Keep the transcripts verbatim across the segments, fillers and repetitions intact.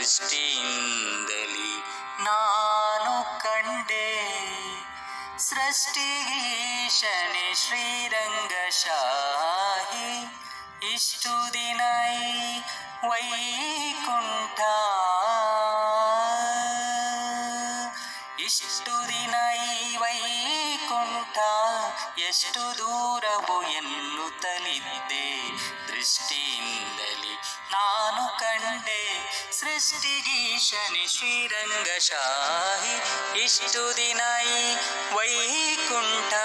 ದೃಷ್ಟಿಯಿಂದಲಿ ನಾನು ಕಂಡೆ. ಸೃಷ್ಟಿಗೀಶನೆ ಶ್ರೀರಂಗಶಾಹಿ ಇಷ್ಟು ದಿನ ಈ ವೈಕುಂಠ. ಇಷ್ಟು ದಿನ ಈ ವೈಕುಂಠ ಎಷ್ಟು ದೂರವು ಎನ್ನುತ್ತಲಿದ್ದೆ. ದೃಷ್ಟಿಯಿಂದಲಿ ನಾನು ಕಂಡೆ. ಸೃಷ್ಟಿಗೀಶನೆ ಶ್ರೀರಂಗಶಾಹಿ ಇಷ್ಟು ದಿನ ಈ ವೈಕುಂಠ.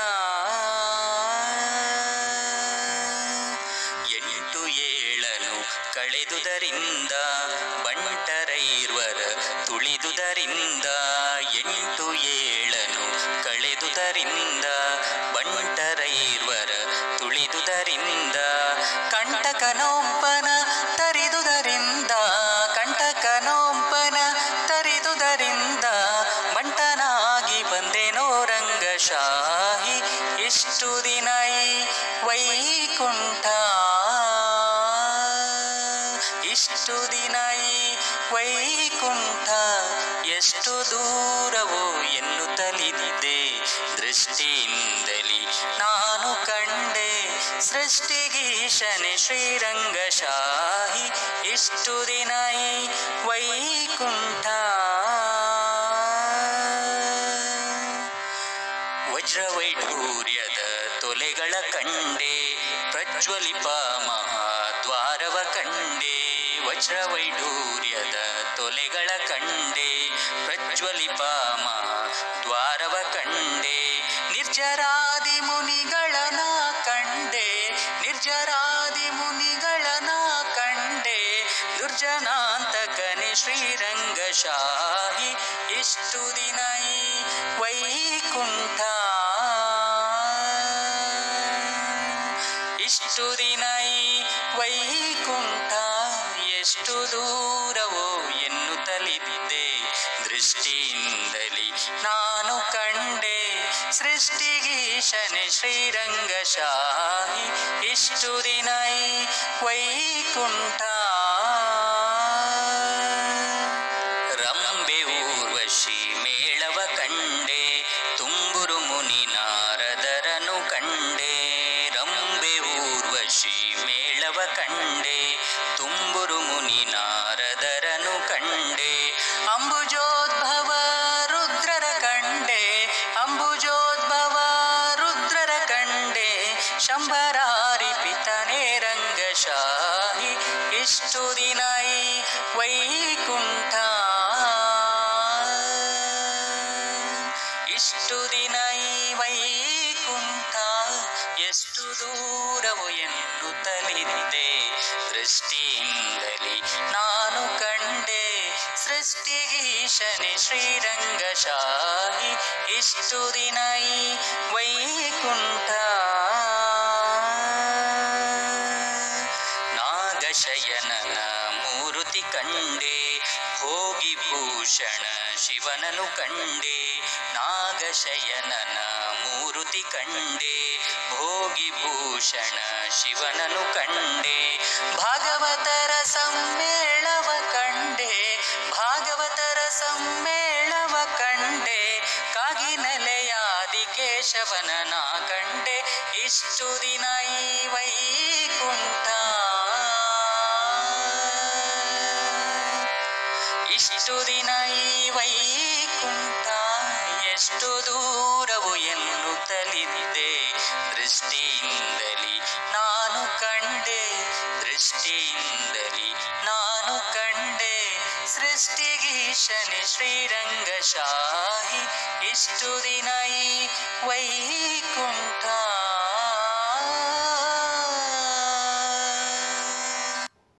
ಎಂಟು ಏಳನು ಕಳೆದುದರಿಂದ ಬಂಟರೈರ್ವರ ತುಳಿದುದರಿಂದ. ಎಂಟು ಏಳನು ಕಳೆದುದರಿಂದ ಬಂಟರೈರ್ವರ ತುಳಿದುದರಿಂದ. ಕಂಟಕನೊಬ್ಬನ ತರಿದುದರಿಂದ ಕಂಟಕನೊಬ್ಬನ ತರಿದುದರಿಂದ ಬಂಟನಾಗಿ ಬಂದೆನೋ ರಂಗಶಾಹಿ ಇಷ್ಟು ದಿನ ಈ ವೈಕುಂಠ. ಇಷ್ಟು ದಿನ ಈ ವೈಕುಂಠ ಎಷ್ಟು ದೂರವೋ ಎನ್ನುತ್ತಲಿದ್ದೆ. ದೃಷ್ಟಿಯಿಂದಲಿ ನಾನು ಕಂಡೆ. ಸೃಷ್ಟಿಗೀಶನೆ ಶ್ರೀರಂಗಶಾಹಿ ಇಷ್ಟು ದಿನ ಈ ವೈಕುಂಠ. ವಜ್ರವೈಢೂರ್ಯದ ತೊಲೆಗಳ ಕಂಡೆ. ಪ್ರಜ್ವಲಿಪ ಮಹಾದ್ವಾರವ ಕಂಡೆ. ವಜ್ರವೈಢೂರ್ಯದ ತೊಲೆಗಳ ಕಂಡೆ. ಪ್ರಜ್ವಲಿಪ ಮಹಾದ್ವಾರವ ಕಂಡೆ. ನಿರ್ಜರಾದಿ ಮುನಿಗಳನ ಕಂಡೆ. ನಿರ್ಜರಾದಿ ಮುನಿಗಳನ ಕಂಡೆ. ದುರ್ಜನಾಂತಕನೆ ಶ್ರೀರಂಗಶಾಹಿ ಇಷ್ಟು ದಿನ ಈ ವೈಕುಂಠ. ಇಷ್ಟು ದಿನ ಈ ವೈಕುಂಠ ಎಷ್ಟು ದೂರವೋ ಎನ್ನುತ್ತಲಿದ್ದೆ. ದೃಷ್ಟಿಯಿಂದಲಿ ನಾನು ಕಂಡೆ. ಸೃಷ್ಟಿಗೀಶನೆ ಶ್ರೀರಂಗಶಾಹಿ ಇಷ್ಟು ದಿನ ಈ ವೈಕುಂಠ. ರಂಬೆ ಊರ್ವಶಿ ಮೇಳವ ಕಂಡೆ. ತುಂಬುರು ಮುನಿ ನಾರದರನು ಕಂಡೆ. ರಂಬೆ ಊರ್ವಶಿ ಮೇಳವ ಕಂಡೆ. ತುಂಬುರು ಮುನಿ ನಾರದರನು ಕಂಡೆ. ಅಂಬುಜೋದ್ಭವ ರುದ್ರರ ಕಂಡೆ. ಅಂಬುಜೋದ್ಭವ ರುದ್ರರ ಕಂಡೆ. ಶಂಭರಾರಿ ಪಿತನೇ ರಂಗಶಾಹಿ ಇಷ್ಟು ದಿನ ಈ ವೈಕುಂಠ. ಇಷ್ಟು ದಿನ ಈ ವೈಕುಂಠ ಎಷ್ಟು ದೂರವು ಎನ್ನುತ್ತಲಿದ್ದೆ. ದೃಷ್ಟಿಯಿಂದಲಿ ನಾನು ಕಂಡೆ. ಸೃಷ್ಟಿಗೀಶನೆ ಶ್ರೀರಂಗಶಾಹಿ ಇಷ್ಟು ದಿನ ಈ ವೈಕುಂಠ. ನಾಗಶಯನನ ಮೂರುತಿ ಕಂಡೆ. ಭೋಗಿ ಭೂಷಣ ಶಿವನನು ಕಂಡೆ. ನಾಗಶಯನನ ಮೂರುತಿ ಕಂಡೆ. ಭೋಗಿ ಭೂಷಣ ಶಿವನನು ಕಂಡೆ. ಭಾಗವತರ ಸಮ್ಮೇಳವ ಕಂಡೆ. ಭಾಗವತರ ಸಮ್ಮೇಳವ ಕಂಡೆ. ಕಾಗಿನೆಲೆಯಾದಿ ಕೇಶವನ ನಾ ಕಂಡೆ. ಇಷ್ಟು ದಿನ ಈ ವೈಕುಂಠ. ಇಷ್ಟು ದಿನ ಈ ವೈಕುಂಠ ಎಷ್ಟು ದೂರವು ಎನ್ನುತ್ತಲಿದ್ದೆ. ದೃಷ್ಟಿಯಿಂದಲಿ ನಾನು ಕಂಡೆ. ದೃಷ್ಟಿಯಿಂದಲಿ ನಾನು ಕಂಡೆ. ಸೃಷ್ಟಿಗೀಶನೆ ಶ್ರೀರಂಗಶಾಹಿ ಇಷ್ಟು ದಿನ ಈ ವೈಕುಂಠ.